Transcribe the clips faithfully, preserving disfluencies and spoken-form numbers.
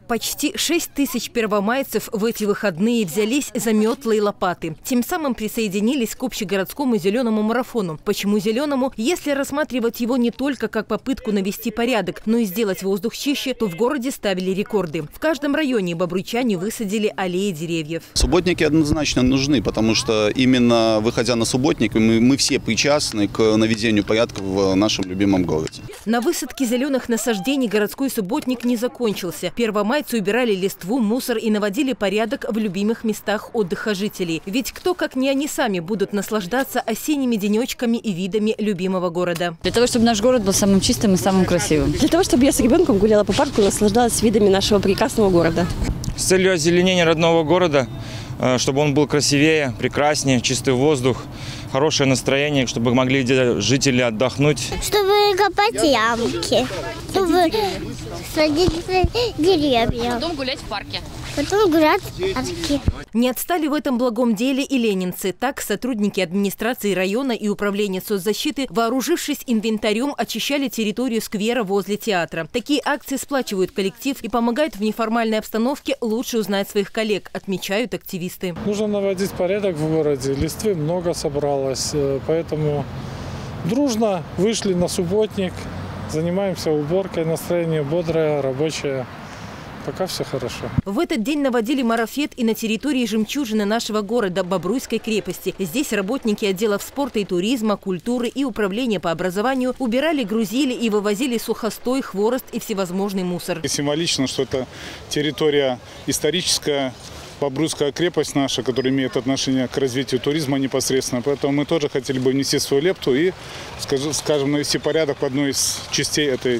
Почти шесть тысяч первомайцев в эти выходные взялись за метлы и лопаты. Тем самым присоединились к общегородскому зеленому марафону. Почему зеленому? Если рассматривать его не только как попытку навести порядок, но и сделать воздух чище, то в городе ставили рекорды. В каждом районе бобруйчане высадили аллеи деревьев. Субботники однозначно нужны, потому что именно выходя на субботник, мы, мы все причастны к наведению порядка в нашем любимом городе. На высадке зеленых насаждений городской субботник не закончился. Первомайцы убирали листву, мусор и наводили порядок в любимых местах отдыха жителей. Ведь кто, как не они сами, будут наслаждаться осенними денечками и видами любимого города. Для того, чтобы наш город был самым чистым и самым красивым. Для того, чтобы я с ребенком гуляла по парку и наслаждалась видами нашего прекрасного города. С целью озеленения родного города, чтобы он был красивее, прекраснее, чистый воздух, хорошее настроение, чтобы могли жители отдохнуть. Чтобы копать ямки, чтобы садить деревья. Потом гулять в парке. Потом гулять в парке. Не отстали в этом благом деле и ленинцы. Так, сотрудники администрации района и управления соцзащиты, вооружившись инвентарем, очищали территорию сквера возле театра. Такие акции сплачивают коллектив и помогают в неформальной обстановке лучше узнать своих коллег, отмечают активисты. Нужно наводить порядок в городе. Листвы много собралось, поэтому дружно вышли на субботник, занимаемся уборкой, настроение бодрое, рабочее. Пока все хорошо. В этот день наводили марафет и на территории жемчужины нашего города Бобруйской крепости. Здесь работники отделов спорта и туризма, культуры и управления по образованию убирали, грузили и вывозили сухостой, хворост и всевозможный мусор. И символично, что это территория историческая, Бобруйская крепость наша, которая имеет отношение к развитию туризма непосредственно. Поэтому мы тоже хотели бы внести свою лепту и, скажем, навести порядок в одной из частей этой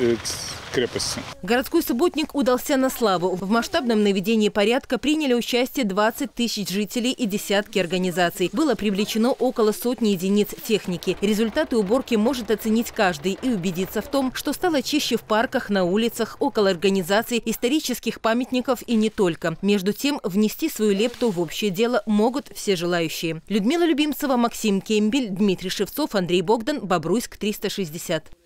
крепости. Городской субботник удался на славу. В масштабном наведении порядка приняли участие двадцать тысяч жителей и десятки организаций. Было привлечено около сотни единиц техники. Результаты уборки может оценить каждый и убедиться в том, что стало чище в парках, на улицах, около организаций, исторических памятников и не только. Между тем, внести свою лепту в общее дело могут все желающие. Людмила Любимцева, Максим Кембель, Дмитрий Шевцов, Андрей Богдан, Бобруйск триста шестьдесят.